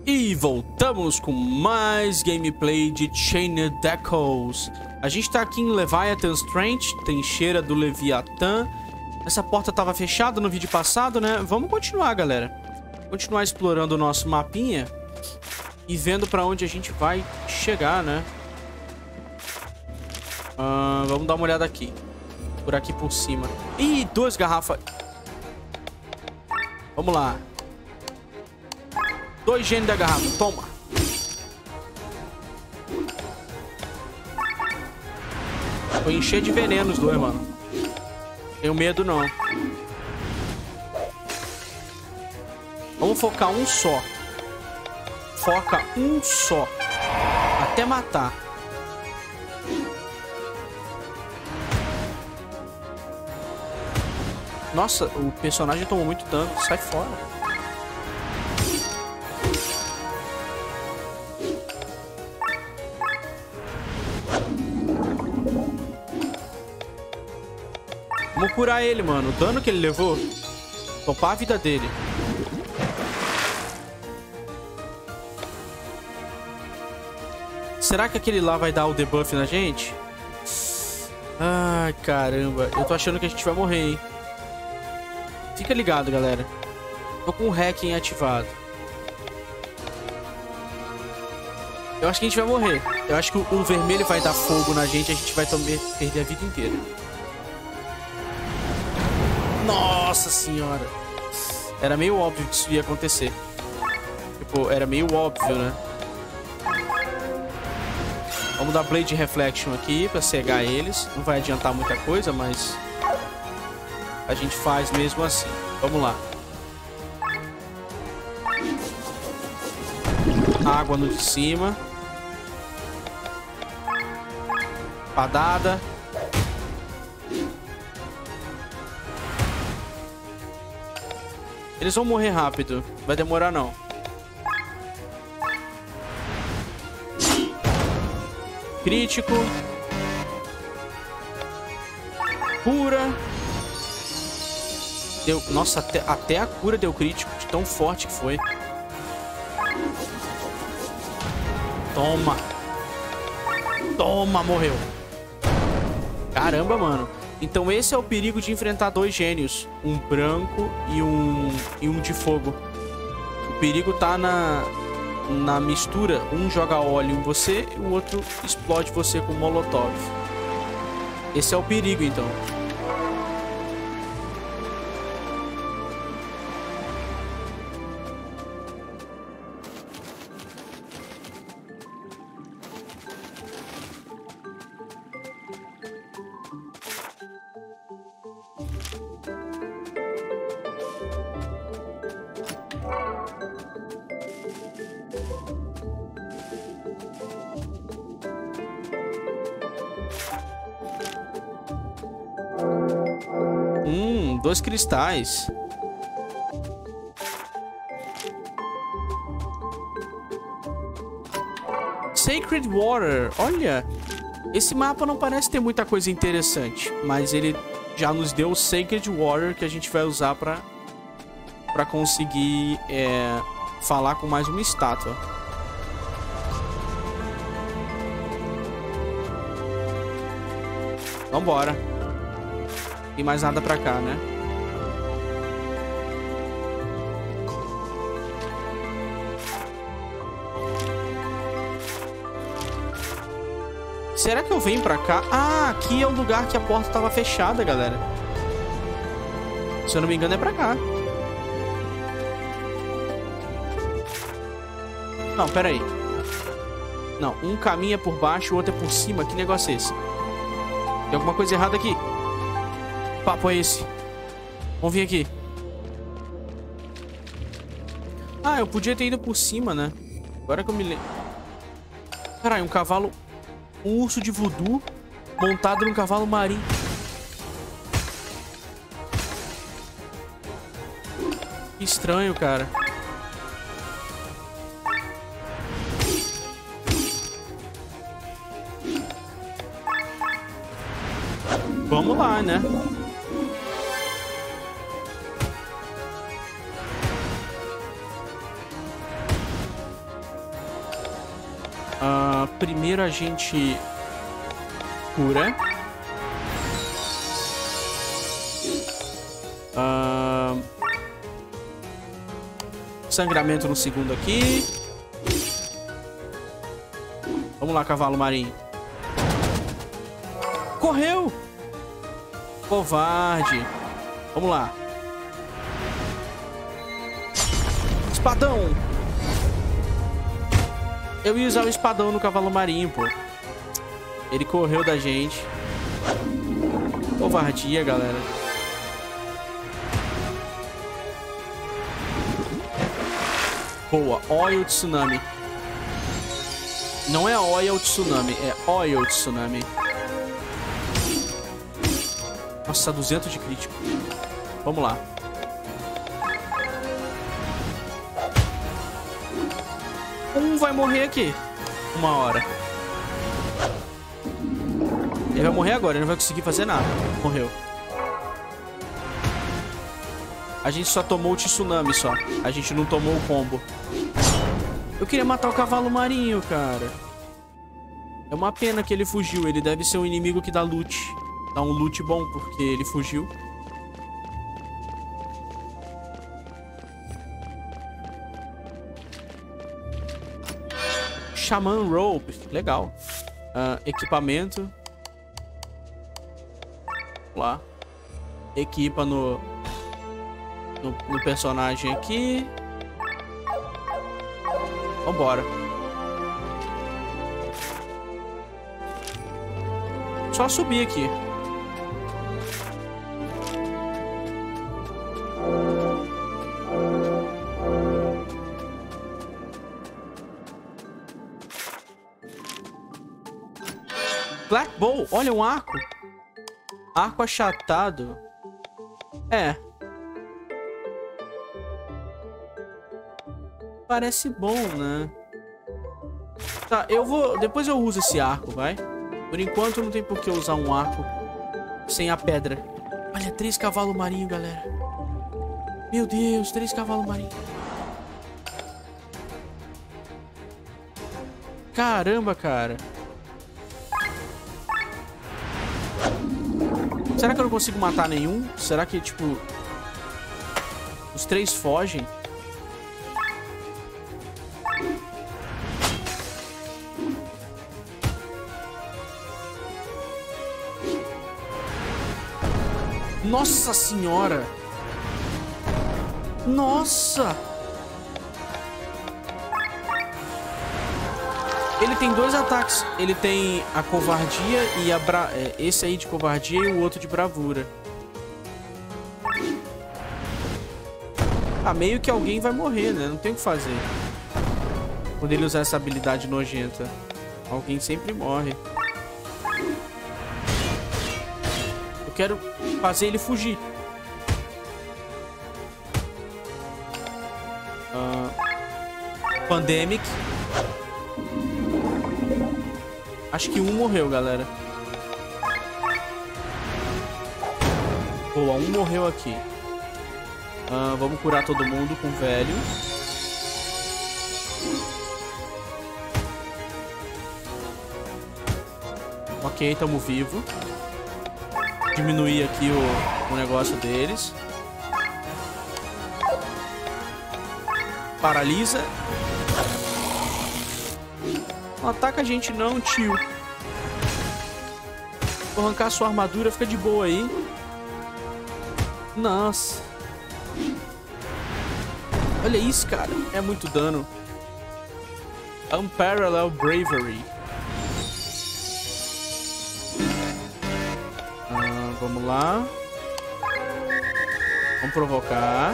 E voltamos com mais gameplay de Chained Echoes. A gente tá aqui em Leviathan's Trench, trincheira do Leviatã. Essa porta tava fechada no vídeo passado, né? Vamos continuar, galera. Continuar explorando o nosso mapinha e vendo pra onde a gente vai chegar, né? Vamos dar uma olhada aqui. Por aqui por cima. Ih, 2 garrafas. Vamos lá. 2 genes da garrafa. Toma. Vou encher de veneno os dois, mano. Tenho medo, não. Vamos focar um só. Foca um só. Até matar. Nossa, o personagem tomou muito dano. Sai fora. Vamos curar ele, mano. O dano que ele levou. Topar a vida dele. Será que aquele lá vai dar o debuff na gente? Ai, caramba. Eu tô achando que a gente vai morrer, hein? Fica ligado, galera. Tô com o hacking ativado. Eu acho que a gente vai morrer. Eu acho que o vermelho vai dar fogo na gente e a gente vai perder a vida inteira. Nossa senhora. Era meio óbvio que isso ia acontecer. Tipo, era meio óbvio, né? Vamos dar Blade Reflection aqui pra cegar eles. Não vai adiantar muita coisa, mas a gente faz mesmo assim. Vamos lá. Água no de cima. Padada. Eles vão morrer rápido. Vai demorar, não. Crítico. Cura. Deu... Nossa, até a cura deu crítico. De tão forte que foi. Toma. Toma, morreu. Caramba, mano. Então esse é o perigo de enfrentar 2 gênios. Um branco e um de fogo. O perigo tá na mistura. Um joga óleo em você e o outro explode você com molotov. Esse é o perigo, então. Dois cristais. Sacred Water. Olha, esse mapa não parece ter muita coisa interessante, mas ele já nos deu o Sacred Water que a gente vai usar pra conseguir falar com mais uma estátua. Vambora. Tem mais nada pra cá, né? Será que eu venho pra cá? Ah, aqui é o lugar que a porta tava fechada, galera. Se eu não me engano, é pra cá. Não, pera aí. Não, um caminho é por baixo, o outro é por cima. Que negócio é esse? Tem alguma coisa errada aqui. Que papo é esse? Vamos vir aqui. Ah, eu podia ter ido por cima, né? Agora que eu me lembro. Caralho, um cavalo... Um urso de voodoo montado num cavalo marinho. Que estranho, cara. Vamos lá, né? Primeiro a gente cura. Sangramento no segundo aqui. Vamos lá, cavalo marinho. Correu! Covarde. Vamos lá. Espadão. Eu ia usar o espadão no cavalo marinho, pô. Ele correu da gente. Covardia, galera. Boa. Oil Tsunami. Não é Oil Tsunami, é Oil Tsunami. Nossa, 200 de crítico. Vamos lá. Vai morrer aqui. Uma hora. Ele vai morrer agora, ele não vai conseguir fazer nada. Morreu. A gente só tomou o tsunami só. A gente não tomou o combo. Eu queria matar o cavalo marinho, cara. É uma pena que ele fugiu. Ele deve ser um inimigo que dá loot. Dá um loot bom, porque ele fugiu. Shaman Rope. Legal. Equipamento. Vamos lá. Equipa no personagem aqui. Vambora. Só subir aqui. Black Bow. Olha, um arco. Arco achatado. É. Parece bom, né? Tá, eu vou... Depois eu uso esse arco, vai. Por enquanto não tem por que usar um arco sem a pedra. Olha, 3 cavalos marinhos, galera. Meu Deus, 3 cavalos marinhos. Caramba, cara. Será que eu não consigo matar nenhum? Será que, tipo... Os 3 fogem? Nossa senhora! Nossa! Ele tem 2 ataques. Ele tem a covardia e a esse aí de covardia e o outro de bravura. Ah, meio que alguém vai morrer, né? Não tem o que fazer. Quando ele usar essa habilidade nojenta. Alguém sempre morre. Eu quero fazer ele fugir. Pandemic. Acho que um morreu, galera. Boa, um morreu aqui. Vamos curar todo mundo com o velho. Ok, tamo vivo. Diminuir aqui o negócio deles. Paralisa. Não ataca a gente não, tio. Vou arrancar sua armadura, fica de boa aí. Nossa. Olha isso, cara. É muito dano. Unparalleled Bravery. Vamos lá. Vamos provocar.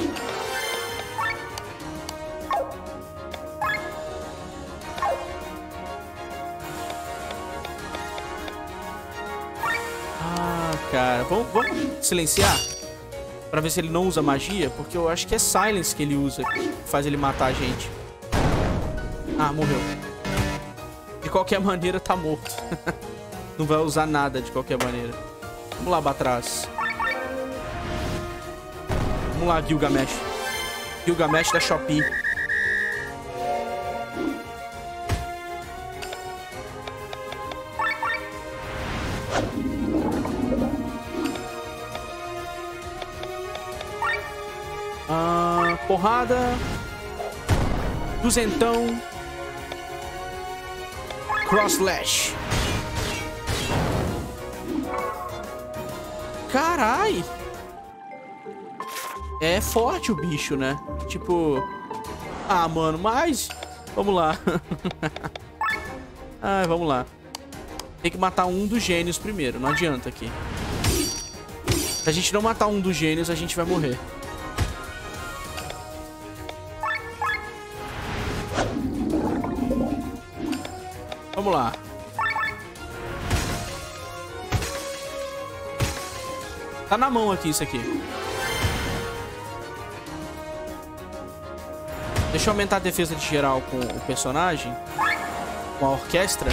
Cara, vamos silenciar pra ver se ele não usa magia, porque eu acho que é Silence que ele usa, que faz ele matar a gente. Ah, morreu. De qualquer maneira tá morto. Não vai usar nada de qualquer maneira. Vamos lá, Batraz. Vamos lá, Gilgamesh. Gilgamesh da Shopee. porrada. Duzentão. Cross Slash. Carai. É forte o bicho, né? Tipo... Ah, mano, mas... Vamos lá. Ah, vamos lá. Tem que matar um dos gênios primeiro. Não adianta aqui. Se a gente não matar um dos gênios, a gente vai morrer. Vamos lá. Tá na mão aqui isso aqui. Deixa eu aumentar a defesa de geral com o personagem. Com a orquestra.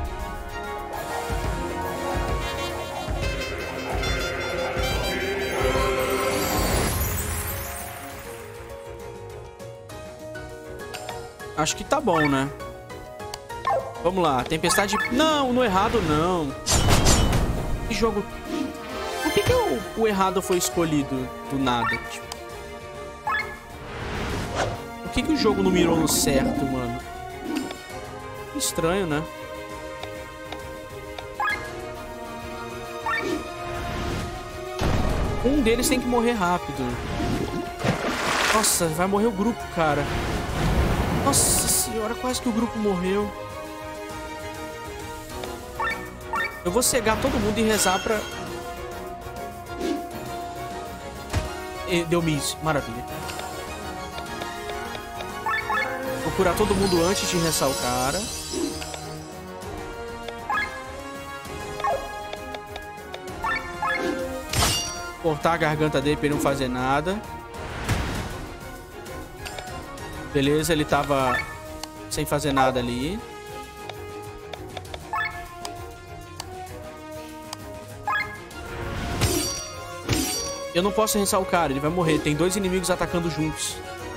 Acho que tá bom, né? Vamos lá. Tempestade... Não, no errado não. Que jogo... Por que o errado foi escolhido do nada? Tipo... Por que o jogo não mirou no certo, mano? Estranho, né? Um deles tem que morrer rápido. Nossa, vai morrer o grupo, cara. Nossa senhora, quase que o grupo morreu. Eu vou cegar todo mundo e rezar pra... Deu miss, maravilha. Vou curar todo mundo antes de rezar o cara. Cortar a garganta dele pra ele não fazer nada. Beleza, ele tava sem fazer nada ali. Eu não posso ressar o cara, ele vai morrer. Tem dois inimigos atacando juntos.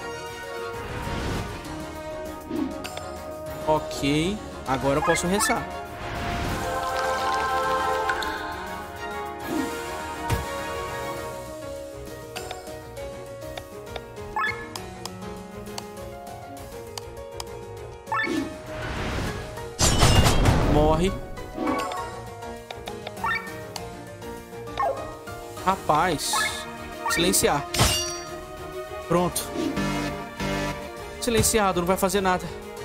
Ok, agora eu posso ressar. Morre. Rapaz. Silenciar. Pronto. Silenciado, não vai fazer nada.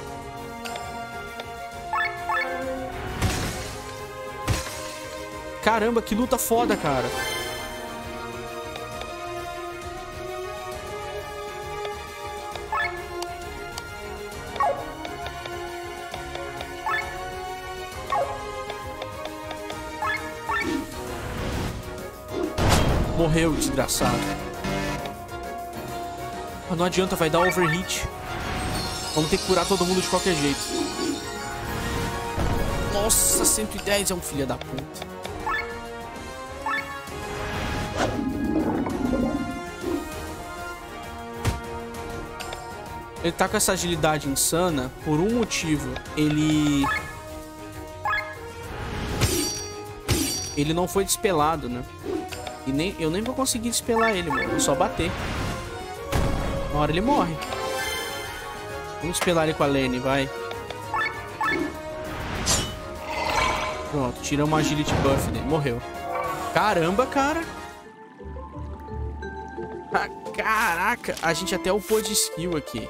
Caramba, que luta foda, cara. Morreu, desgraçado. Mas não adianta, vai dar overheat. Vamos ter que curar todo mundo de qualquer jeito. Nossa, 110 é um filho da puta. Ele tá com essa agilidade insana por um motivo. Ele não foi despelado, né? E eu nem vou conseguir despelar ele, mano. Vou só bater. Uma hora ele morre. Vamos despelar ele com a Lenny, vai. Pronto, tiramos a agility buff dele. Morreu. Caramba, cara. Ah, caraca. A gente até upou de skill aqui.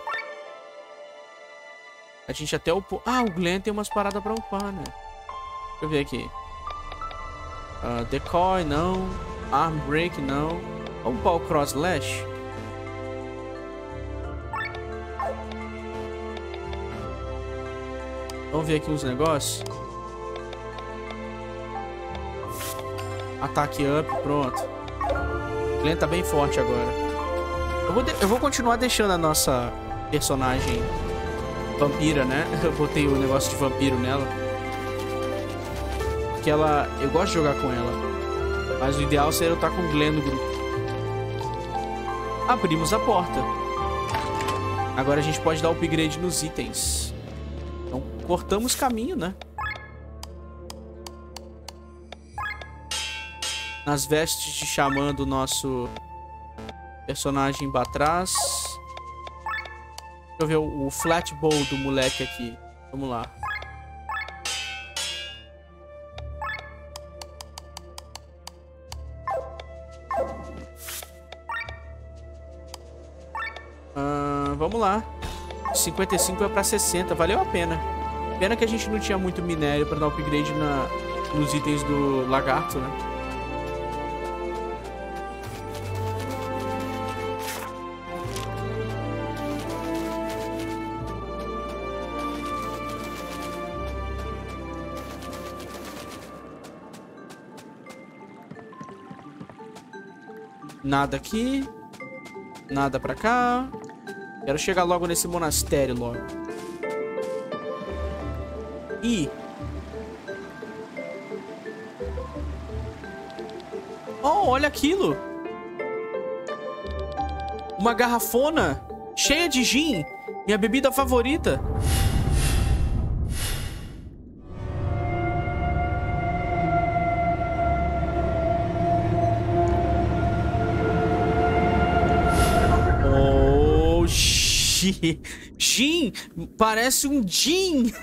A gente até upou... Ah, o Glenn tem umas paradas pra upar, né? Deixa eu ver aqui. Decoy, não. Arm Break, não. Vamos upar o Cross Slash. Vamos ver aqui uns negócios. Ataque up, pronto. O Glenn tá bem forte agora. Eu vou continuar deixando a nossa personagem vampira, né? Eu botei o negócio de vampiro nela. Porque ela... Eu gosto de jogar com ela. Mas o ideal seria eu estar com o Glenn no grupo. Abrimos a porta. Agora a gente pode dar upgrade nos itens. Então cortamos caminho, né? Nas vestes de xamã do nosso personagem Batrash. eu ver o flat bowl do moleque aqui. Vamos lá. Vamos lá. 55 vai pra 60. Valeu a pena. Pena que a gente não tinha muito minério pra dar upgrade nos itens do lagarto, né? Nada aqui. Nada pra cá. Quero chegar logo nesse monastério logo. Ih. Oh, olha aquilo. Uma garrafona cheia de gin. Minha bebida favorita. Gin! Parece um gin!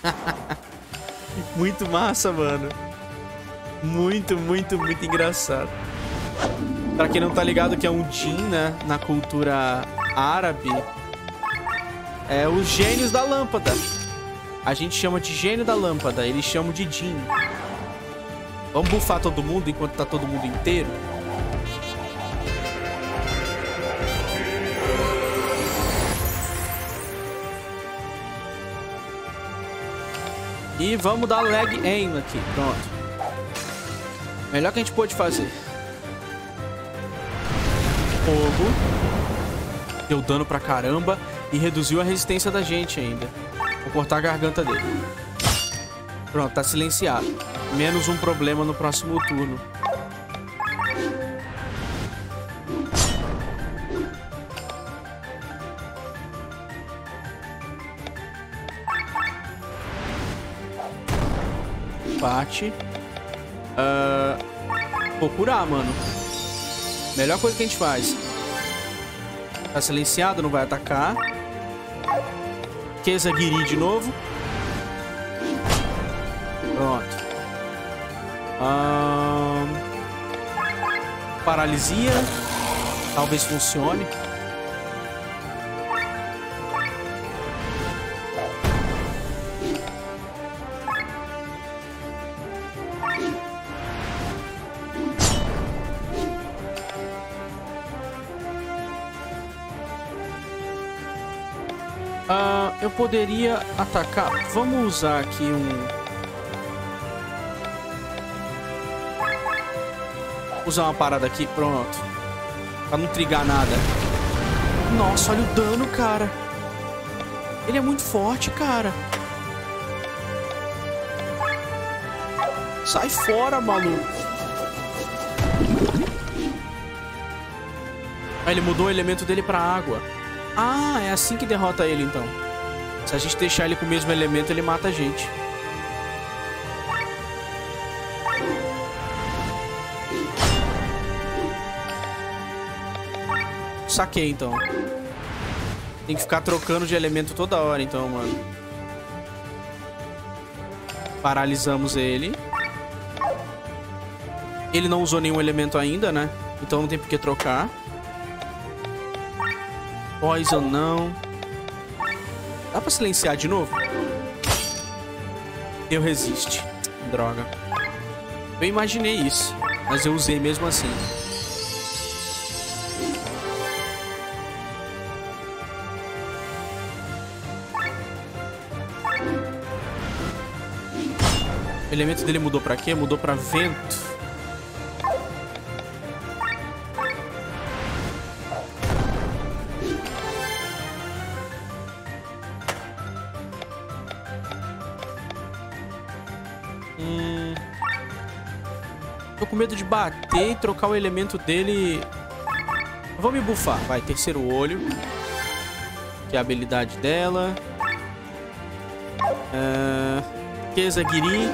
Muito massa, mano. Muito engraçado. Pra quem não tá ligado que é um gin, né? Na cultura árabe, é os gênios da lâmpada. A gente chama de gênio da lâmpada. Eles chamam de gin. Vamos bufar todo mundo enquanto tá todo mundo inteiro? E vamos dar leg aim aqui. Pronto. Melhor que a gente pôde fazer. Fogo. Deu dano pra caramba. E reduziu a resistência da gente ainda. Vou cortar a garganta dele. Pronto, tá silenciado. Menos um problema no próximo turno. Bate. Vou curar, mano. Melhor coisa que a gente faz. Tá silenciado, não vai atacar. Kezagiri de novo. Pronto. Paralisia. Talvez funcione. Eu poderia atacar. Vamos usar aqui usar uma parada aqui, pronto. Pra não trigar nada. Nossa, olha o dano, cara. Ele é muito forte, cara. Sai fora, maluco. Ah, ele mudou o elemento dele pra água. Ah, é assim que derrota ele, então. Se a gente deixar ele com o mesmo elemento, ele mata a gente. Saquei, então. Tem que ficar trocando de elemento toda hora, então, mano. Paralisamos ele. Ele não usou nenhum elemento ainda, né? Então não tem por que trocar. Poison não. Dá pra silenciar de novo? Eu resiste. Droga. Eu imaginei isso, mas eu usei mesmo assim. O elemento dele mudou pra quê? Mudou pra vento. Tô com medo de bater e trocar o elemento dele. Vou me buffar. Vai, terceiro olho. Que é a habilidade dela. Kezagiri.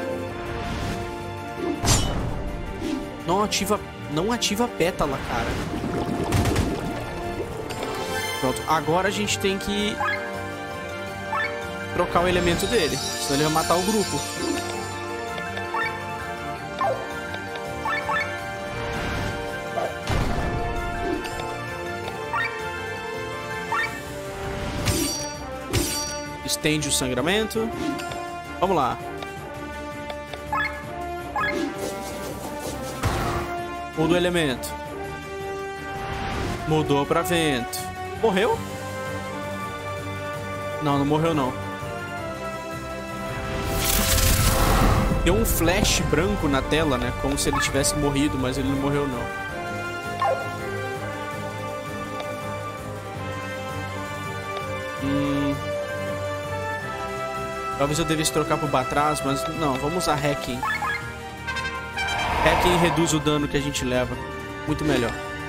Não ativa a pétala, cara. Pronto, agora a gente tem que trocar o elemento dele. Senão ele vai matar o grupo. Estende o sangramento. Vamos lá. Muda o elemento. Mudou pra vento. Morreu? Não, não morreu não. Deu um flash branco na tela, né? Como se ele tivesse morrido, mas ele não morreu não. Talvez eu devesse trocar pro Batrash, mas não, vamos usar Hacking. Hacking reduz o dano que a gente leva. Muito melhor.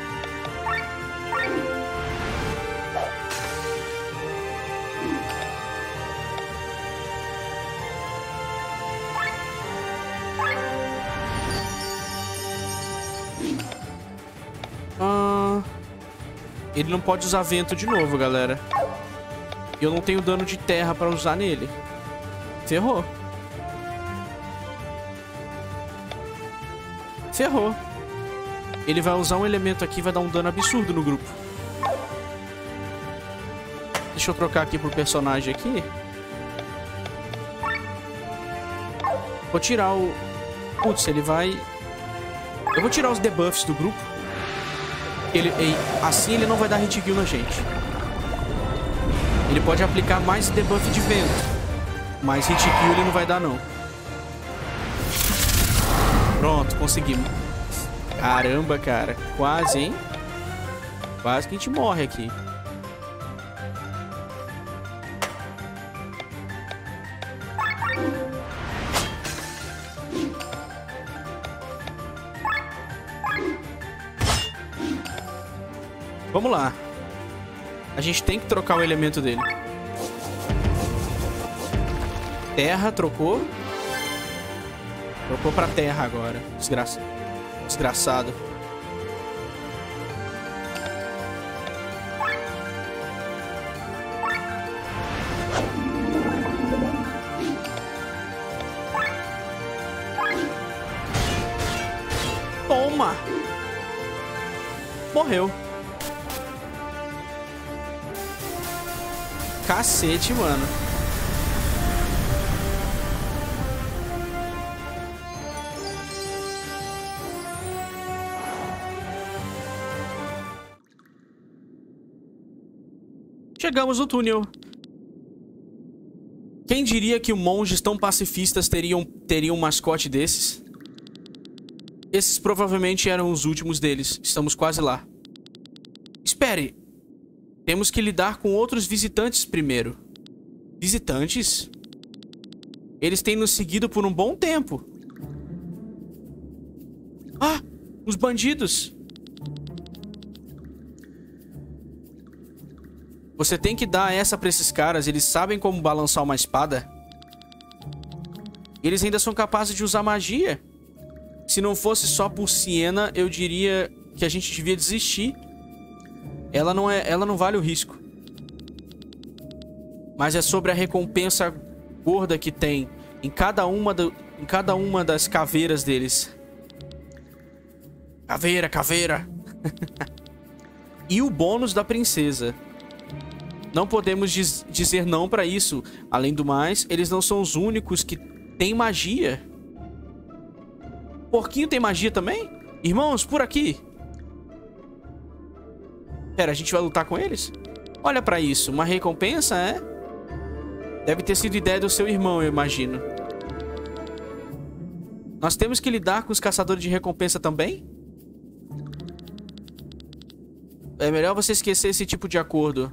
Ele não pode usar vento de novo, galera. E eu não tenho dano de terra pra usar nele. Ferrou. Ferrou. Ele vai usar um elemento aqui e vai dar um dano absurdo no grupo. Deixa eu trocar aqui pro personagem aqui. Vou tirar o... Putz, ele vai... Eu vou tirar os debuffs do grupo. Assim ele não vai dar hit kill na gente. Ele pode aplicar mais debuff de vento. Mas hit kill ele não vai dar, não. Pronto, conseguimos. Caramba, cara. Quase, hein? Quase que a gente morre aqui. Vamos lá. A gente tem que trocar o elemento dele. Terra, trocou. Trocou pra terra agora. Desgraçado. Toma! Morreu. Cacete, mano. Chegamos no túnel. Quem diria que monges tão pacifistas teriam um mascote desses? Esses provavelmente eram os últimos deles. Estamos quase lá. Espere. Temos que lidar com outros visitantes primeiro. Visitantes? Eles têm nos seguido por um bom tempo. Ah! Os bandidos! Você tem que dar essa pra esses caras. Eles sabem como balançar uma espada. Eles ainda são capazes de usar magia. Se não fosse só por Siena, eu diria que a gente devia desistir. Ela não vale o risco. Mas é sobre a recompensa gorda que tem em cada uma das caveiras deles. Caveira. E o bônus da princesa. Não podemos dizer não pra isso. Além do mais, eles não são os únicos que têm magia. Porquinho tem magia também? Irmãos, por aqui. Pera, a gente vai lutar com eles? Olha pra isso. Uma recompensa, é? Deve ter sido ideia do seu irmão, eu imagino. Nós temos que lidar com os caçadores de recompensa também? É melhor você esquecer esse tipo de acordo.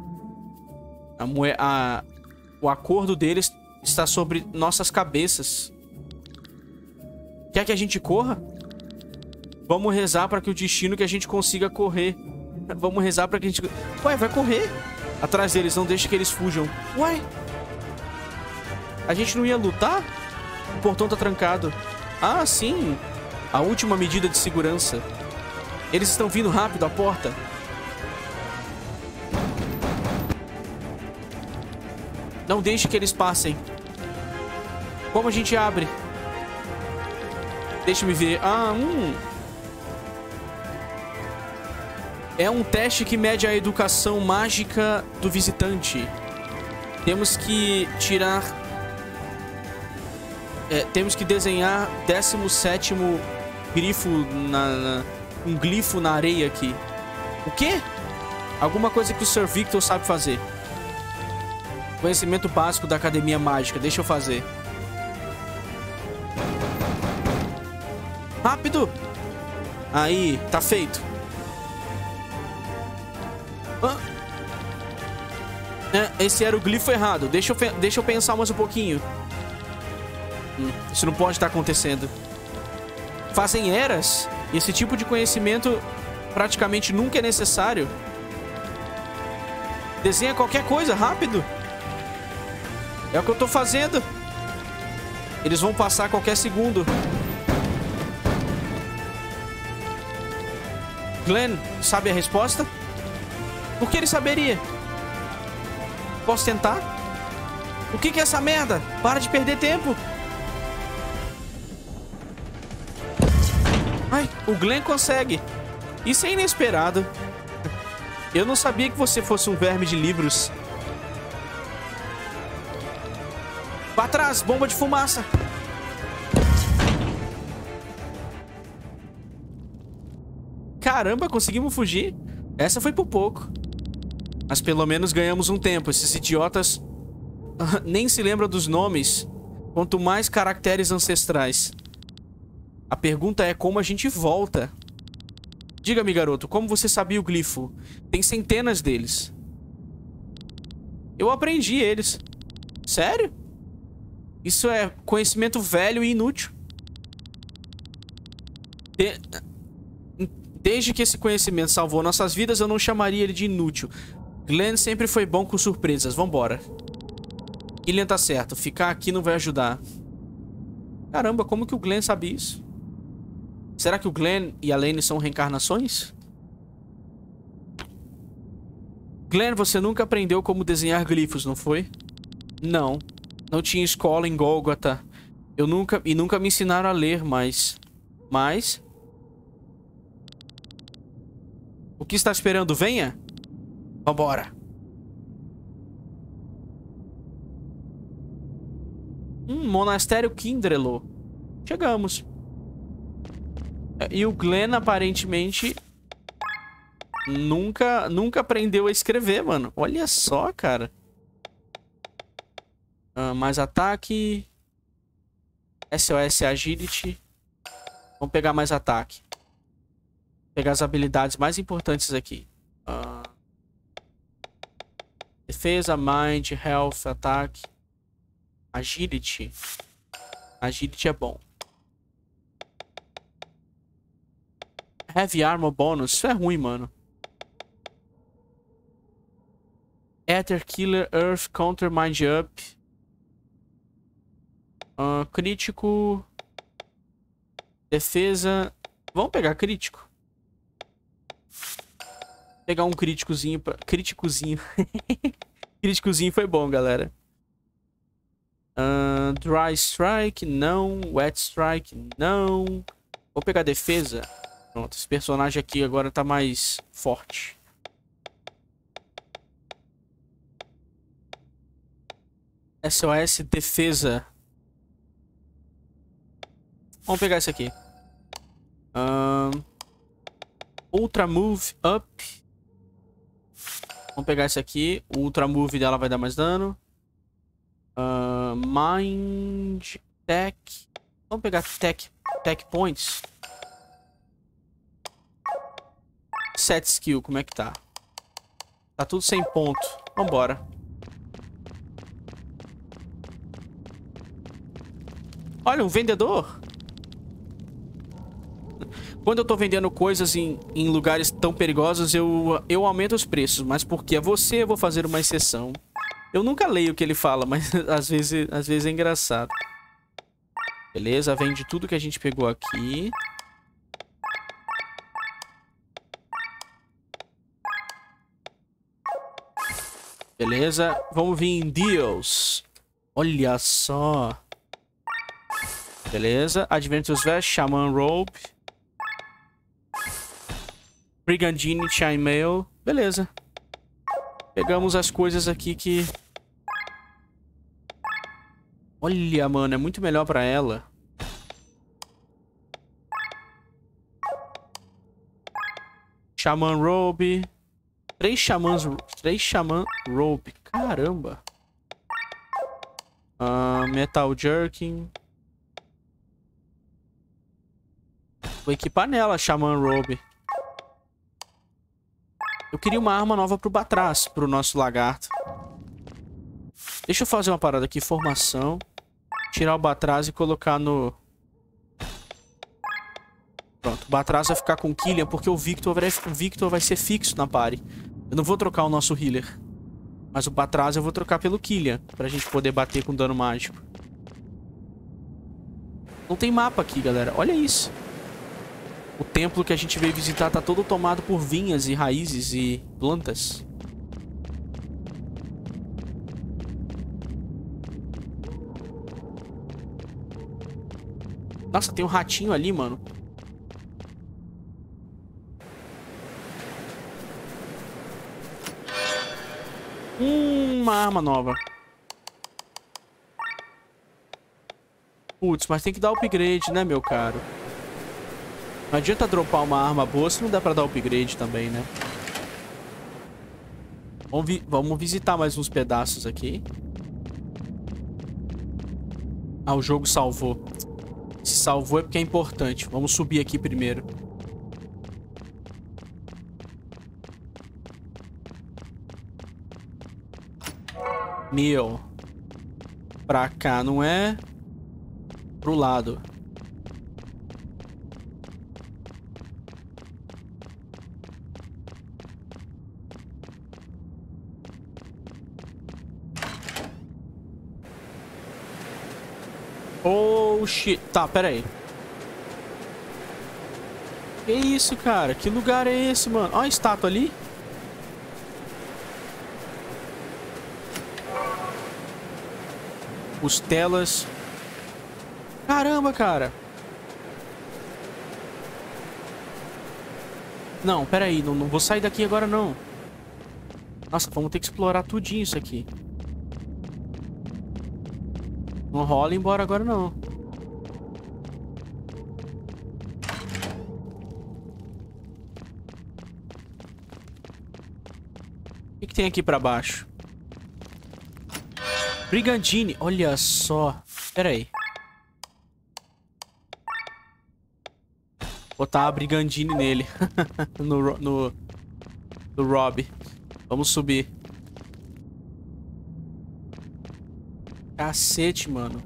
O acordo deles está sobre nossas cabeças. Quer que a gente corra? Vamos rezar para que o destino que a gente consiga correr. Vamos rezar para que a gente... Ué, vai correr atrás deles, não deixe que eles fujam. Ué? A gente não ia lutar? O portão tá trancado. Ah, sim. A última medida de segurança. Eles estão vindo rápido à porta. Não deixe que eles passem. Como a gente abre? Deixa-me ver. É um teste que mede a educação mágica do visitante. Temos que tirar... temos que desenhar 17º grifo um glifo na areia aqui. O quê? Alguma coisa que o Sir Victor sabe fazer. Conhecimento básico da Academia Mágica. Deixa eu fazer. Rápido! Aí, tá feito. Esse era o glifo errado. Deixa eu pensar mais um pouquinho. Isso não pode estar acontecendo. Fazem eras. E esse tipo de conhecimento praticamente nunca é necessário. Desenha qualquer coisa, rápido. É o que eu tô fazendo. Eles vão passar a qualquer segundo. Glenn, sabe a resposta? Por que ele saberia? Posso tentar? O que é essa merda? Para de perder tempo. Ai, o Glenn consegue. Isso é inesperado. Eu não sabia que você fosse um verme de livros. Pra trás, bomba de fumaça. Caramba, conseguimos fugir. Essa foi por pouco. Mas pelo menos ganhamos um tempo. Esses idiotas nem se lembram dos nomes. Quanto mais caracteres ancestrais. A pergunta é como a gente volta. Diga-me, garoto, como você sabia o glifo? Tem centenas deles. Eu aprendi eles. Sério? Isso é conhecimento velho e inútil. Desde que esse conhecimento salvou nossas vidas, eu não chamaria ele de inútil. Glenn sempre foi bom com surpresas. Vambora. Killian tá certo. Ficar aqui não vai ajudar. Caramba, como que o Glenn sabe isso? Será que o Glenn e a Lane são reencarnações? Glenn, você nunca aprendeu como desenhar glifos, não foi? Não. Não tinha escola em Golgotha. Nunca me ensinaram a ler, mas... O que está esperando? Venha! Vambora! Monastério Kindrelo. Chegamos. E o Glenn, aparentemente, nunca aprendeu a escrever, mano. Olha só, cara. Mais ataque. SOS Agility. Vamos pegar mais ataque. Pegar as habilidades mais importantes aqui. Defesa, Mind, Health, ataque. Agility. Agility é bom. Heavy Armor Bonus. Isso é ruim, mano. Ether Killer, Earth, Counter, Mind Up. Crítico. Defesa. Vamos pegar crítico. Pegar um críticozinho. Críticozinho. Críticozinho foi bom, galera. Dry Strike, não. Wet Strike, não. Vou pegar defesa. Pronto, esse personagem aqui agora tá mais forte. SOS Defesa. Vamos pegar esse aqui. Ultra Move Up. Vamos pegar esse aqui. O Ultra Move dela vai dar mais dano. Mind Tech. Vamos pegar Tech Points. 7 skill, como é que tá? Tá tudo 100 ponto. Vambora. Olha, um vendedor. Quando eu tô vendendo coisas em lugares tão perigosos, eu aumento os preços. Mas porque é você, eu vou fazer uma exceção. Eu nunca leio o que ele fala, mas às vezes é engraçado. Beleza, vende tudo que a gente pegou aqui. Beleza. Vamos vir em Deals. Olha só. Beleza. Adventurous Vest, Shaman Robe. Brigandine, Chainmail. Beleza. Pegamos as coisas aqui que... Olha, mano, é muito melhor pra ela. Shaman Robe. 3 Shaman Robe. Caramba. Metal Jerkin. Vou equipar nela, Shaman Robe. Eu queria uma arma nova pro Batrass, pro nosso lagarto. Deixa eu fazer uma parada aqui. Formação. Tirar o Batrass e colocar no... Pronto, o Batrass vai ficar com o Killian, porque o Victor vai ser fixo na party. Eu não vou trocar o nosso healer. Mas o Batrass eu vou trocar pelo Killian, pra gente poder bater com dano mágico. Não tem mapa aqui, galera. Olha isso. O templo que a gente veio visitar tá todo tomado por vinhas e raízes e plantas. Nossa, tem um ratinho ali, mano. Uma arma nova. Putz, mas tem que dar upgrade, né, meu caro? Não adianta dropar uma arma boa se não dá pra dar upgrade também, né? Vamos visitar mais uns pedaços aqui. Ah, o jogo salvou. Se salvou é porque é importante. Vamos subir aqui primeiro. Meu. Pra cá, não é? Pro lado. Oh, shit. Tá, pera aí. Que isso, cara? Que lugar é esse, mano? Ó a estátua ali. Costelas. Caramba, cara. Não, pera aí. Não vou sair daqui agora, não. Nossa, vamos ter que explorar tudinho isso aqui. Não rola embora agora, não. O que tem aqui pra baixo? Brigandine. Olha só. Pera aí. Botar a Brigandine nele. no Rob. Vamos subir. Cacete, mano.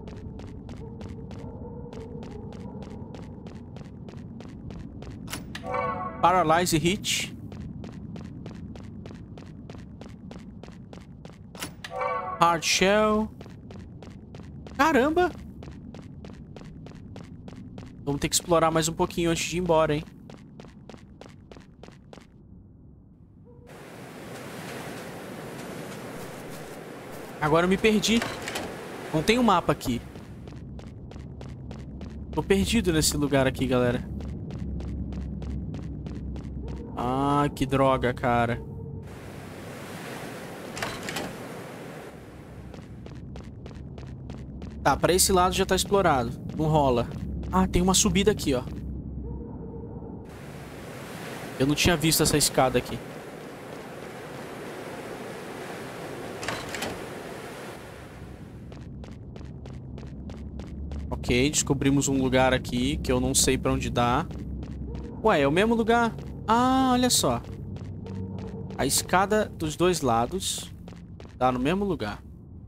Paralyze Hit. Hard Shell. Caramba. Vamos ter que explorar mais um pouquinho antes de ir embora, hein? Agora eu me perdi. Não tem um mapa aqui. Tô perdido nesse lugar aqui, galera. Ah, que droga, cara. Tá, pra esse lado já tá explorado. Não rola. Ah, tem uma subida aqui, ó. Eu não tinha visto essa escada aqui. Ok, descobrimos um lugar aqui que eu não sei pra onde dá. Ué, é o mesmo lugar? Ah, olha só. A escada dos dois lados dá no mesmo lugar.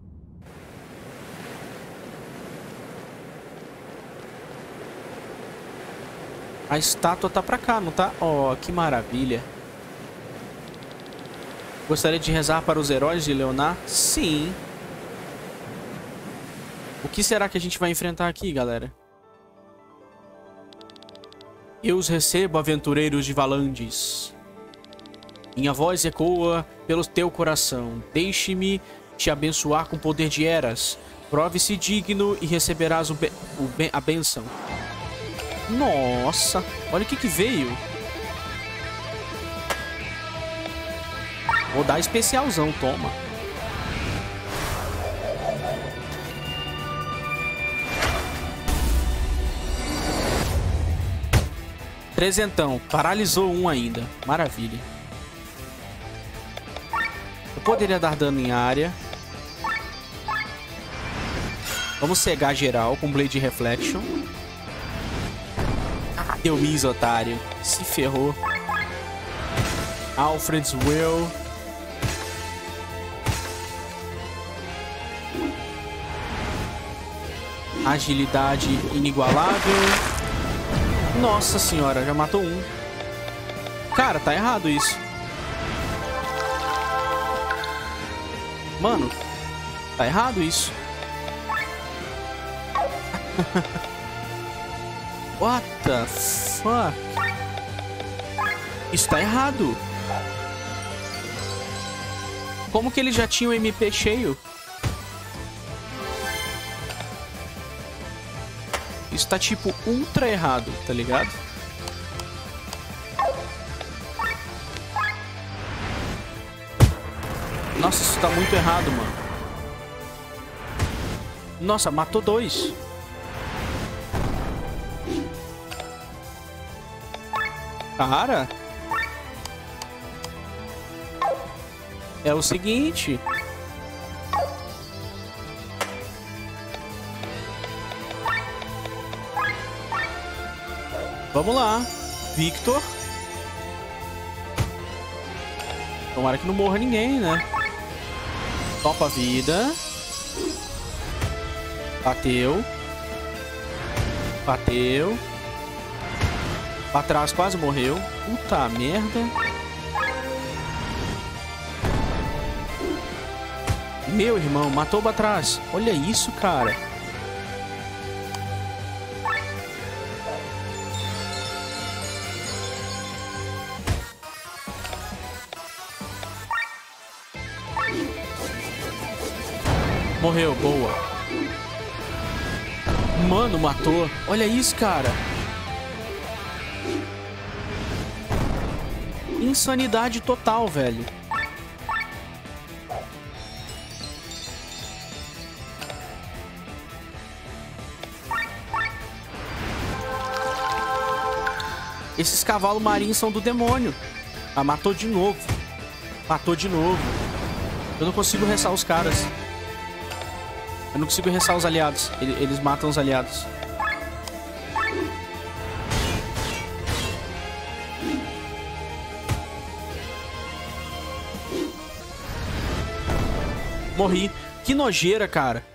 A estátua tá pra cá, não tá? Oh, que maravilha. Gostaria de rezar para os heróis de Leonar? Sim. O que será que a gente vai enfrentar aqui, galera? Eu os recebo, aventureiros de Valandis. Minha voz ecoa pelo teu coração. Deixe-me te abençoar com o poder de Eras. Prove-se digno e receberás a bênção. Nossa, olha o que veio. Vou dar especialzão, toma. Trezentão, paralisou um ainda. Maravilha. Eu poderia dar dano em área. Vamos cegar geral com Blade Reflection. Deu miss, otário. Se ferrou. Alfred's Will. Agilidade inigualável. Nossa senhora, já matou um. Cara, tá errado isso. Mano, tá errado isso. What the fuck? Isso tá errado. Como que ele já tinha o MP cheio? Isso tá tipo ultra errado, tá ligado? Nossa, isso tá muito errado, mano. Nossa, matou dois. Cara, é o seguinte. Vamos lá, Victor. Tomara que não morra ninguém, né? Topa a vida. Bateu. Bateu. Pra trás quase morreu. Puta merda. Meu irmão, matou o Batrás. Olha isso, cara. Morreu, boa. Mano, matou. Olha isso, cara. Insanidade total, velho. Esses cavalos marinhos são do demônio. Ah, matou de novo. Matou de novo. Eu não consigo restar os caras. Eu não consigo restar os aliados. Eles matam os aliados. Morri. Que nojeira, cara.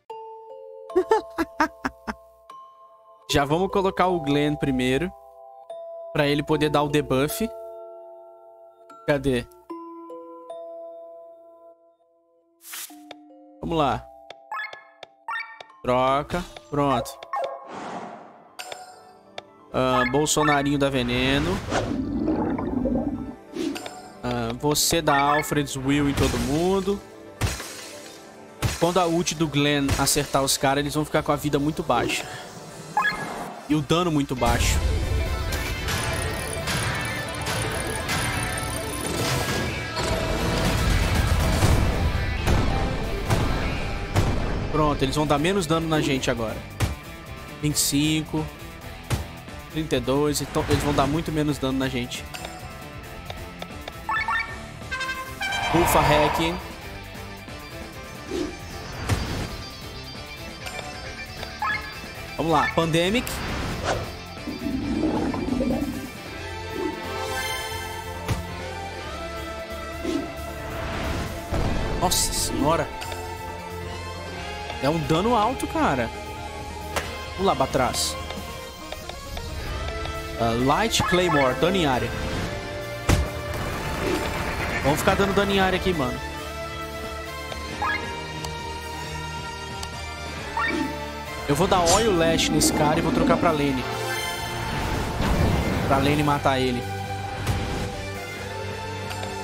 Já vamos colocar o Glenn primeiro. Pra ele poder dar o debuff. Cadê? Vamos lá. Troca. Pronto. Bolsonarinho dá veneno. Você dá Alfred's Will em todo mundo. Quando a ult do Glenn acertar os caras, eles vão ficar com a vida muito baixa. E o dano muito baixo. Pronto, eles vão dar menos dano na gente agora. 25. 32. Então eles vão dar muito menos dano na gente. Bufa Hack. Vamos lá, Pandemic. Nossa senhora. É um dano alto, cara. Vamos lá, Batrás. Light Claymore, dano em área. Vamos ficar dando dano em área aqui, mano. Eu vou dar Oil Lash nesse cara e vou trocar pra Lane. Pra Lane matar ele.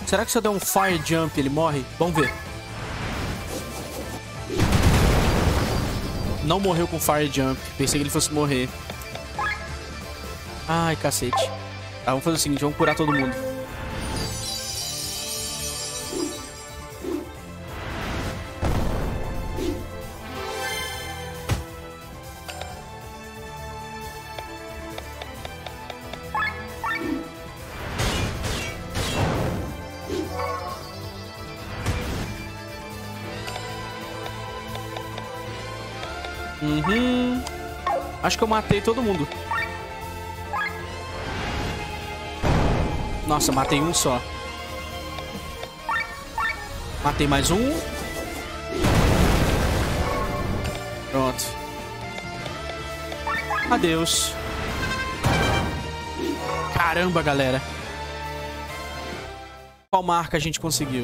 Será que se eu der um Fire Jump ele morre? Vamos ver. Não morreu com Fire Jump. Pensei que ele fosse morrer. Ai, cacete. Tá, vamos fazer o seguinte, vamos curar todo mundo. Acho que eu matei todo mundo. Nossa, matei um só. Matei mais um. Pronto. Adeus. Caramba, galera. Qual marca a gente conseguiu?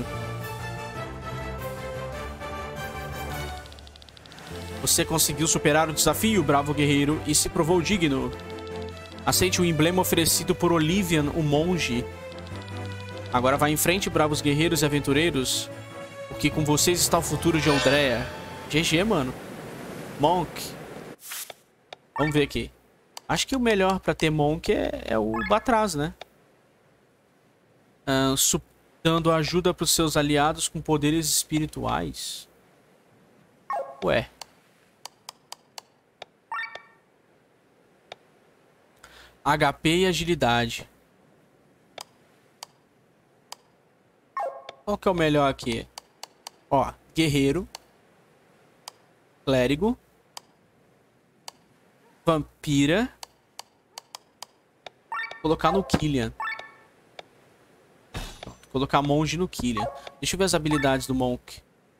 Você conseguiu superar o desafio, bravo guerreiro, e se provou digno. Aceite o emblema oferecido por Olivian, o monge. Agora vá em frente, bravos guerreiros e aventureiros, porque com vocês está o futuro de Eldrea. GG, mano. Monk. Vamos ver aqui. Acho que o melhor pra ter Monk é o Batraaz, né? Dando ajuda pros seus aliados com poderes espirituais. Ué. HP e agilidade. Qual que é o melhor aqui? Ó, guerreiro. Clérigo. Vampira. Vou colocar no Killian. Vou colocar monge no Killian. Deixa eu ver as habilidades do Monk.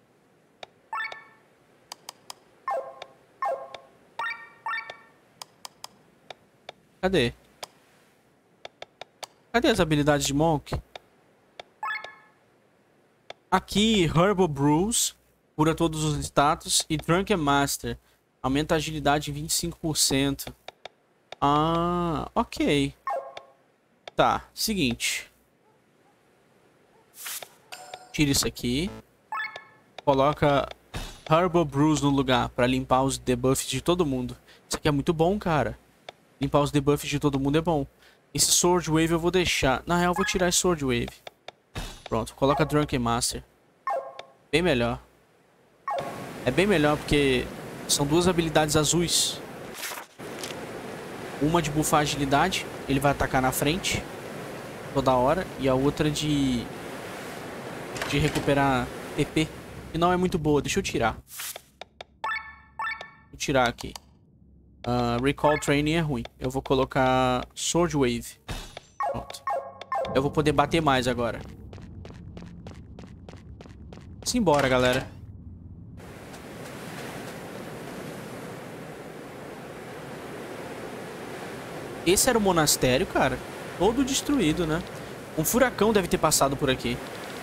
Cadê? Cadê as habilidades de Monk? Aqui, Herbal Brews, cura todos os status. E Drunken Master, aumenta a agilidade em 25%. Ah, ok. Tá, seguinte. Tira isso aqui. Coloca Herbal Brews no lugar, pra limpar os debuffs de todo mundo. Isso aqui é muito bom, cara. Limpar os debuffs de todo mundo é bom. Esse Sword Wave eu vou deixar. Na real, eu vou tirar esse Sword Wave. Pronto, coloca Drunken Master. Bem melhor. É bem melhor porque são duas habilidades azuis. Uma de buffar agilidade, ele vai atacar na frente toda hora. E a outra de recuperar PP, que não é muito boa. Deixa eu tirar. Vou tirar aqui. Recall Training é ruim. Eu vou colocar Sword Wave. Pronto. Eu vou poder bater mais agora. Simbora, galera. Esse era o monastério, cara. Todo destruído, né? Um furacão deve ter passado por aqui.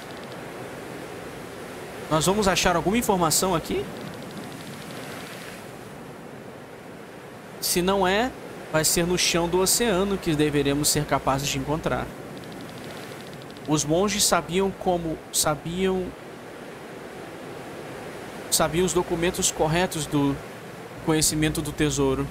Nós vamos achar alguma informação aqui? Se não é, vai ser no chão do oceano que deveremos ser capazes de encontrar. Os monges sabiam os documentos corretos do conhecimento do tesouro.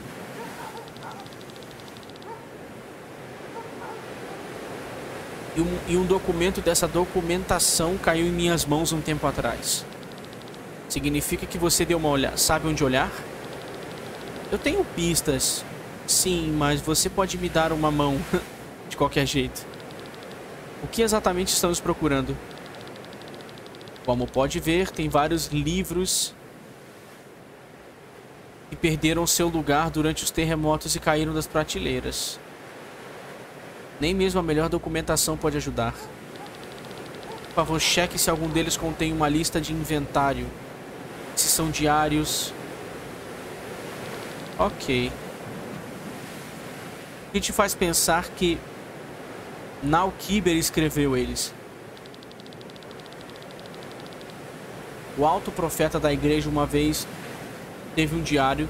E um documento dessa documentação caiu em minhas mãos um tempo atrás. Significa que você deu uma olhada. Sabe onde olhar? Eu tenho pistas, sim, mas você pode me dar uma mão de qualquer jeito. O que exatamente estamos procurando? Como pode ver, tem vários livros que perderam seu lugar durante os terremotos e caíram das prateleiras. Nem mesmo a melhor documentação pode ajudar. Por favor, cheque se algum deles contém uma lista de inventário. Se são diários. Ok. O que te faz pensar que Nalkiber escreveu eles? O alto profeta da igreja uma vez teve um diário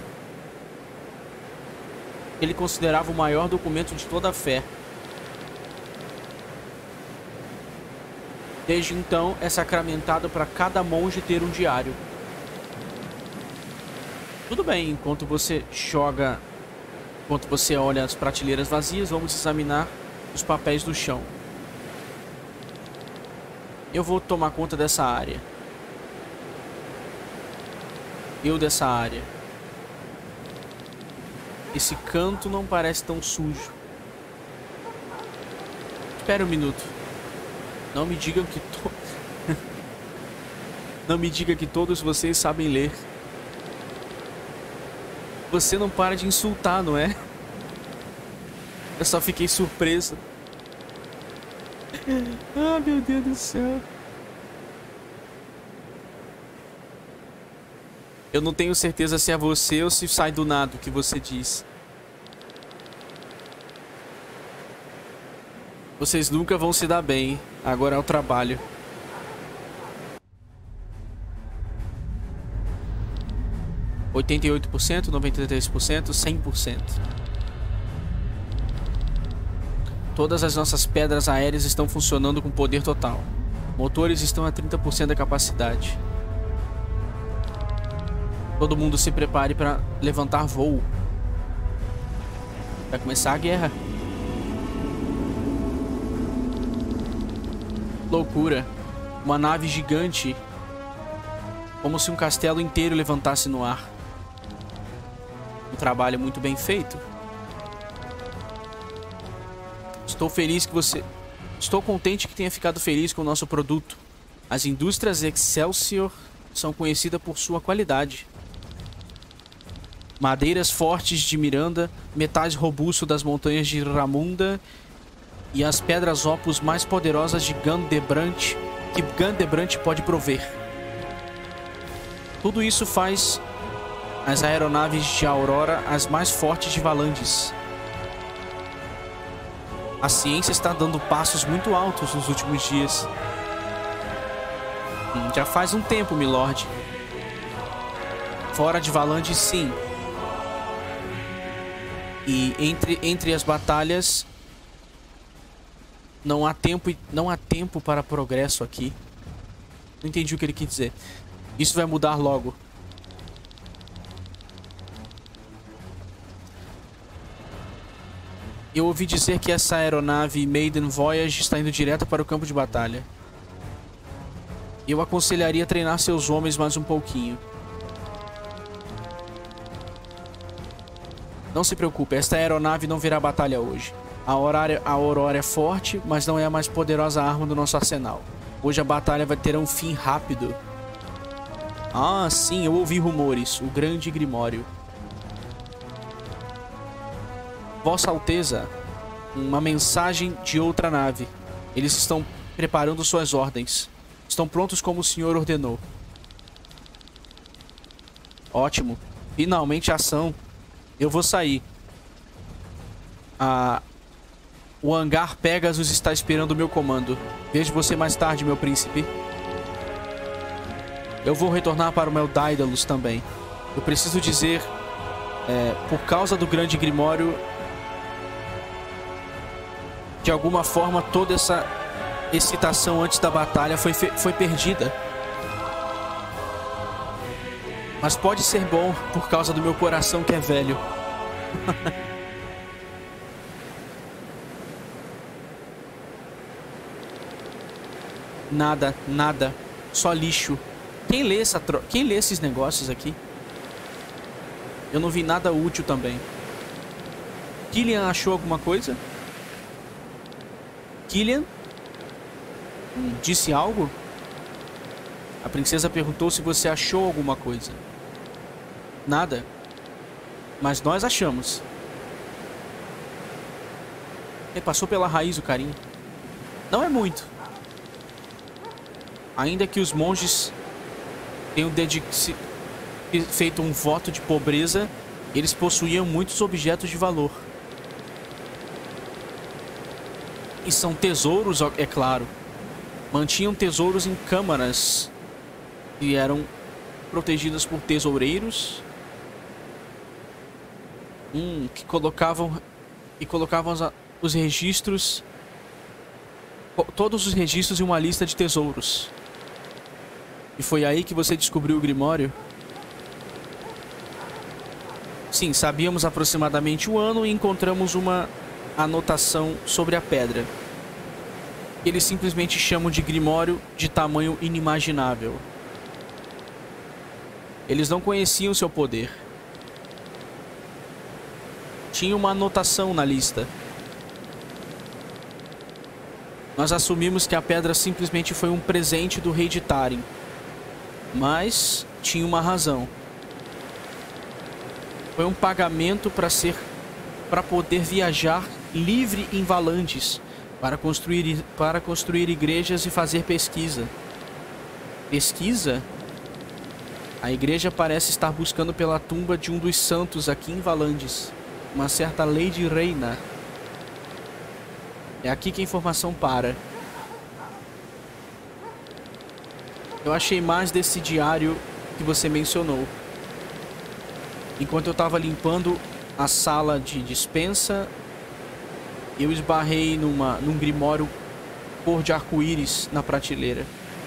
que ele considerava o maior documento de toda a fé. Desde então, é sacramentado para cada monge ter um diário. Tudo bem, enquanto você joga... Enquanto você olha as prateleiras vazias, vamos examinar os papéis do chão. Eu vou tomar conta dessa área. Dessa área. Esse canto não parece tão sujo. Espera um minuto. Não me digam que Não me diga que todos vocês sabem ler. Você não para de insultar, não é? Eu só fiquei surpreso. Ah, meu Deus do céu. Eu não tenho certeza se é você ou se sai do nada o que você diz. Vocês nunca vão se dar bem. Agora é o trabalho. % 88%, 93%, 100%. Todas as nossas pedras aéreas estão funcionando com poder total. Motores estão a 30% da capacidade. Todo mundo se prepare para levantar voo. Vai começar a guerra. Loucura. Uma nave gigante. Como se um castelo inteiro levantasse no ar. Um trabalho muito bem feito. Estou feliz que você... Estou contente que tenha ficado feliz com o nosso produto. As indústrias Excelsior são conhecidas por sua qualidade. Madeiras fortes de Miranda, metais robustos das montanhas de Ramunda e as pedras opus mais poderosas de Gandebrand que Gandebrand pode prover. Tudo isso faz as aeronaves de Aurora as mais fortes de Valandis. A ciência está dando passos muito altos nos últimos dias. Já faz um tempo, milord. Fora de Valandis, sim. E entre as batalhas não há tempo para progresso aqui. Não entendi o que ele quis dizer. Isso vai mudar logo. Eu ouvi dizer que essa aeronave Maiden Voyage está indo direto para o campo de batalha. Eu aconselharia treinar seus homens mais um pouquinho. Não se preocupe, esta aeronave não virá batalha hoje. A Aurora é forte, mas não é a mais poderosa arma do nosso arsenal. Hoje a batalha vai ter um fim rápido. Ah, sim, eu ouvi rumores. O Grande Grimório. Vossa Alteza, uma mensagem de outra nave. Eles estão preparando suas ordens. Estão prontos como o senhor ordenou. Ótimo. Finalmente ação. Eu vou sair. O hangar Pegasus está esperando o meu comando. Vejo você mais tarde, meu príncipe. Eu vou retornar para o meu Daedalus também. Eu preciso dizer... por causa do Grande Grimório... De alguma forma, toda essa excitação antes da batalha foi perdida. Mas pode ser bom por causa do meu coração que é velho. Nada, nada. Só lixo. Quem lê esses negócios aqui? Eu não vi nada útil também. Killian achou alguma coisa? Killian? Disse algo? A princesa perguntou se você achou alguma coisa. Nada. Mas nós achamos. Ele passou pela raiz o carinho. Não é muito. Ainda que os monges tenham feito um voto de pobreza, eles possuíam muitos objetos de valor. E são tesouros, é claro. Mantinham tesouros em câmaras e eram protegidas por tesoureiros que colocavam os registros todos os registros e uma lista de tesouros. E foi aí que você descobriu o Grimório? Sim, sabíamos aproximadamente o ano e encontramos uma anotação sobre a pedra. Eles simplesmente chamam de Grimório de tamanho inimaginável. Eles não conheciam seu poder. Tinha uma anotação na lista. Nós assumimos que a pedra simplesmente foi um presente do rei de Tarim. Mas tinha uma razão. Foi um pagamento para poder viajar livre em Valandes, para construir igrejas e fazer pesquisa. Pesquisa? A igreja parece estar buscando pela tumba de um dos santos aqui em Valandes, uma certa Lady Reina. É aqui que a informação para. Eu achei mais desse diário que você mencionou. Enquanto eu estava limpando a sala de dispensa, eu esbarrei num grimório cor de arco-íris na prateleira.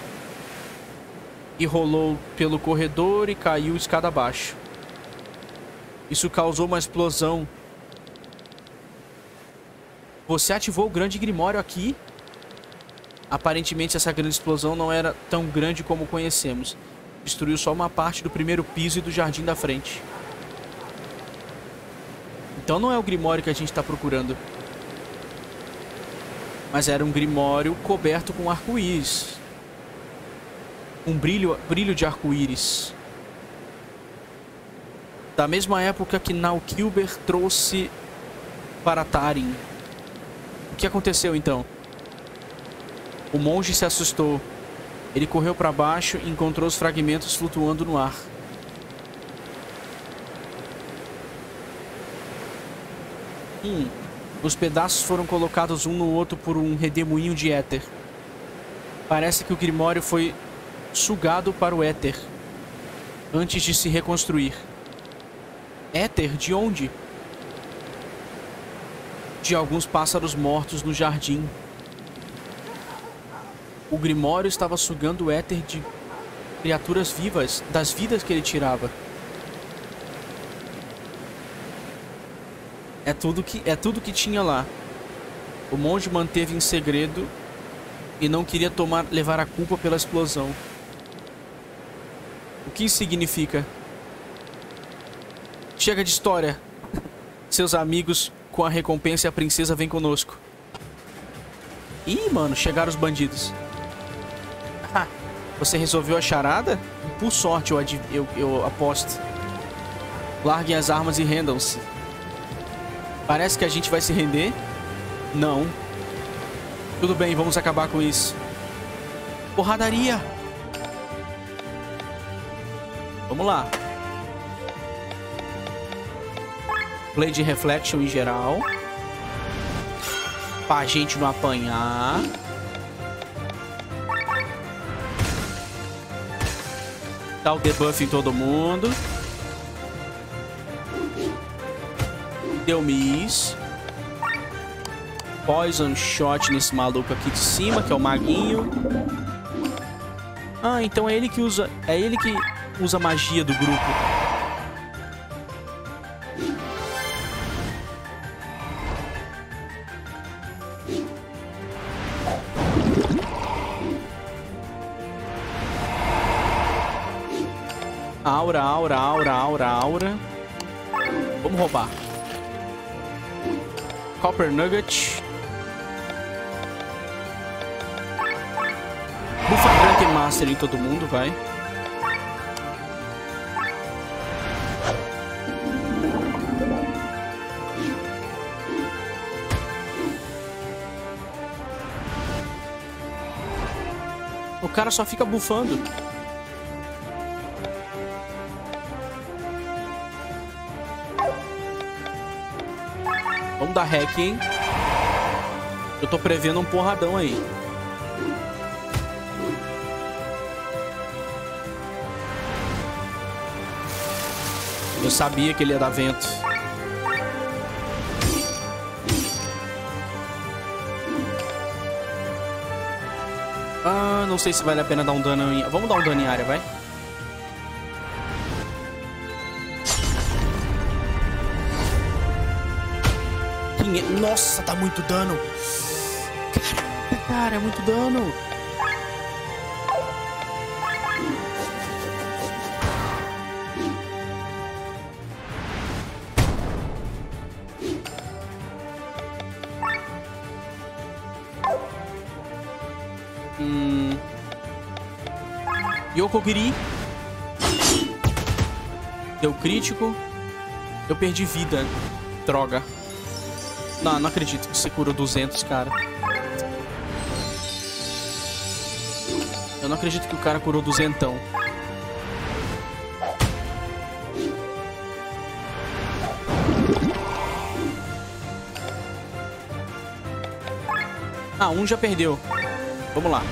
E rolou pelo corredor e caiu escada abaixo. Isso causou uma explosão. Você ativou o grande grimório aqui? Aparentemente essa grande explosão não era tão grande como conhecemos. Destruiu só uma parte do primeiro piso e do jardim da frente. Então não é o grimório que a gente está procurando. Mas era um grimório coberto com arco-íris. Um brilho de arco-íris. Da mesma época que Naukilber trouxe para Tarim. O que aconteceu então? O monge se assustou. Ele correu para baixo e encontrou os fragmentos flutuando no ar. Os pedaços foram colocados um no outro por um redemoinho de éter. Parece que o grimório foi sugado para o éter antes de se reconstruir. Éter? De onde? De alguns pássaros mortos no jardim. O grimório estava sugando o éter de criaturas vivas, das vidas que ele tirava. É tudo que tinha lá. O monge manteve em segredo e não queria levar a culpa pela explosão. O que isso significa? Chega de história. Seus amigos com a recompensa e a princesa vêm conosco. Ih, mano, chegaram os bandidos. Você resolveu a charada? Por sorte, eu aposto. Larguem as armas e rendam-se. Parece que a gente vai se render? Não. Tudo bem, vamos acabar com isso. Porradaria! Vamos lá. Blade Reflection em geral. Pra gente não apanhar. Dá o debuff em todo mundo. Deu miss. Poison Shot nesse maluco aqui de cima, que é o maguinho. Ah, então é ele que usa a magia do grupo. Aura. Vamos roubar. Copper Nugget. Bufa Drunken Master em todo mundo, vai. O cara só fica bufando. Vamos dar hack, hein? Eu tô prevendo um porradão aí. Eu sabia que ele ia dar vento. não sei se vale a pena dar um dano em... Vamos dar um dano em área, vai. Nossa, tá muito dano. Caraca, cara, é muito dano. Yokogiri. Deu crítico. Eu perdi vida. Droga. Não, não acredito que você curou 200, cara. Eu não acredito que o cara curou 200. Ah, um já perdeu. Vamos lá.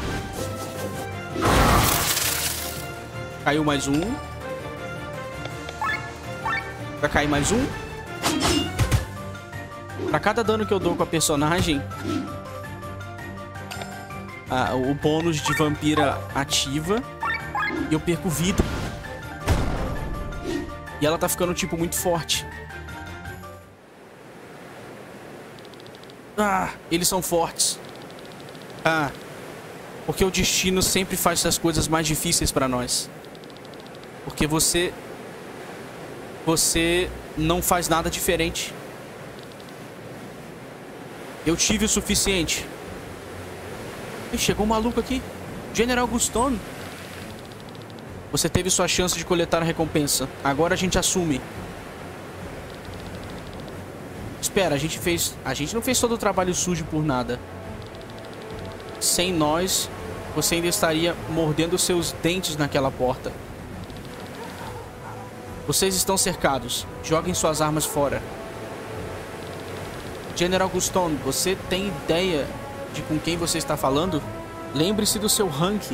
Caiu mais um. Vai cair mais um. Pra cada dano que eu dou com a personagem, o bônus de vampira ativa e eu perco vida. E ela tá ficando, tipo, muito forte. Ah, eles são fortes. Ah, porque o destino sempre faz essas coisas mais difíceis pra nós. Porque você não faz nada diferente. Eu tive o suficiente. Ih, chegou um maluco aqui. General Guston. Você teve sua chance de coletar a recompensa. Agora a gente assume. Espera, a gente não fez todo o trabalho sujo por nada. Sem nós, você ainda estaria mordendo seus dentes naquela porta. Vocês estão cercados. Joguem suas armas fora. General Guston, você tem ideia de com quem você está falando? Lembre-se do seu rank.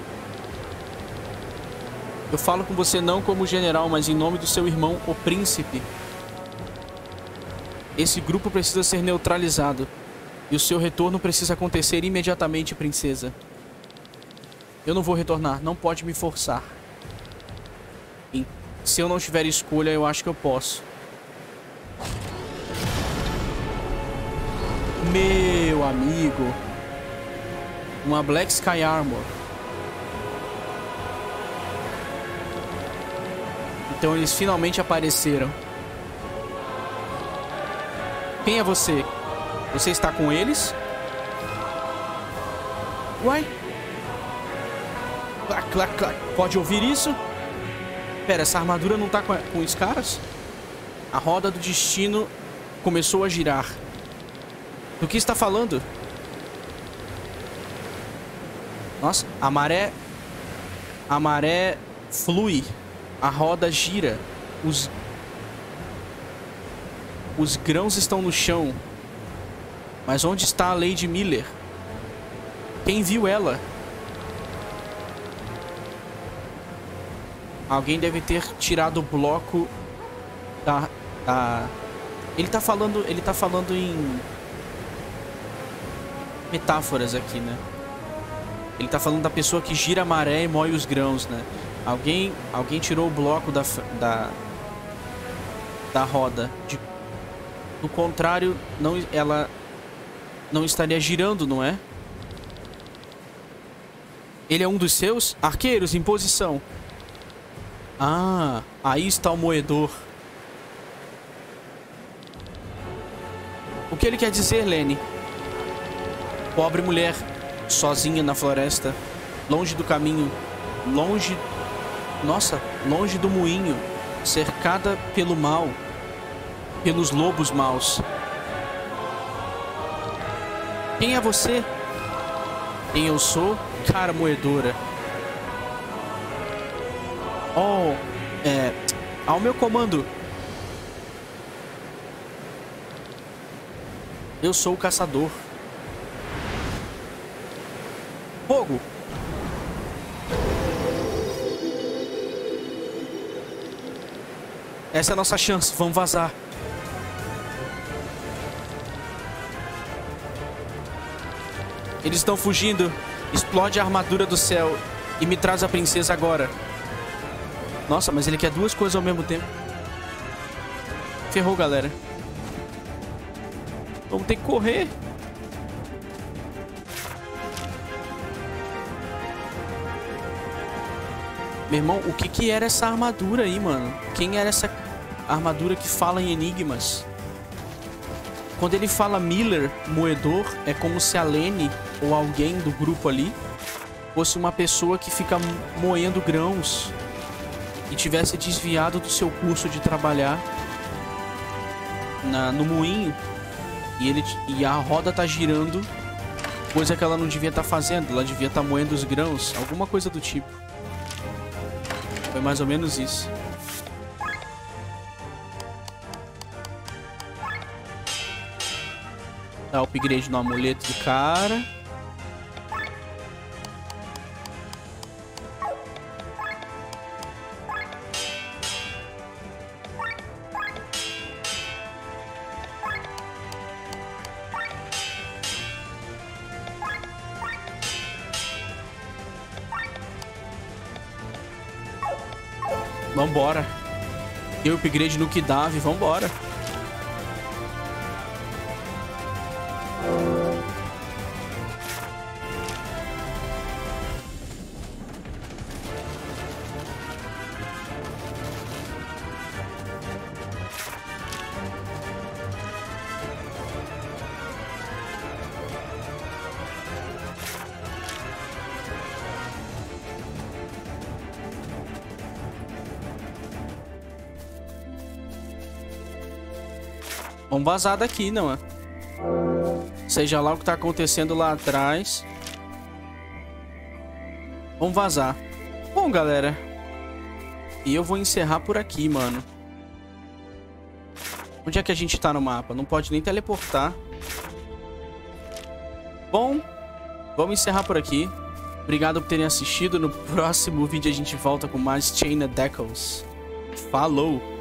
Eu falo com você não como general, mas em nome do seu irmão, o príncipe. Esse grupo precisa ser neutralizado. E o seu retorno precisa acontecer imediatamente, princesa. Eu não vou retornar, não pode me forçar. E se eu não tiver escolha, eu acho que eu posso. Meu amigo. Uma Black Sky Armor. Então eles finalmente apareceram. Quem é você? Você está com eles? Uai? Clac, clac, clac. Pode ouvir isso? Pera, essa armadura não tá com os caras? A roda do destino começou a girar. Do que está falando? Nossa, a maré flui. A roda gira. Os grãos estão no chão. Mas onde está a Lady Miller? Quem viu ela? Alguém deve ter tirado o bloco da... Ele tá falando em metáforas aqui, né? Ele tá falando da pessoa que gira a maré e moe os grãos, né? Alguém tirou o bloco da roda. Do contrário, ela não estaria girando, não é? Ele é um dos seus? Arqueiros, em posição. Ah, aí está o moedor. O que ele quer dizer, Lenny? Pobre mulher, sozinha na floresta, longe do caminho, longe... Nossa, longe do moinho, cercada pelo mal, pelos lobos maus. Quem é você? Quem eu sou? Cara moedora. Oh, ao meu comando. Eu sou o caçador. Fogo! Essa é a nossa chance, vamos vazar. Eles estão fugindo. Explode a armadura do céu e me traz a princesa agora. Nossa, mas ele quer duas coisas ao mesmo tempo. Ferrou, galera. Vamos ter que correr. Meu irmão, o que era essa armadura aí, mano? Quem era essa armadura que fala em enigmas? Quando ele fala Miller, moedor, é como se a Lene ou alguém do grupo ali fosse uma pessoa que fica moendo grãos e tivesse desviado do seu curso de trabalhar no moinho e a roda tá girando, coisa que ela não devia estar fazendo, ela devia estar moendo os grãos, alguma coisa do tipo. Foi mais ou menos isso. Dá o upgrade no amuleto do cara. Vambora. Deu upgrade no Kidave, vambora. Vamos vazar daqui, não é? Seja lá o que tá acontecendo lá atrás. Vamos vazar. Bom, galera. E eu vou encerrar por aqui, mano. Onde é que a gente tá no mapa? Não pode nem teleportar. Bom, vamos encerrar por aqui. Obrigado por terem assistido. No próximo vídeo a gente volta com mais Chained Echoes. Falou!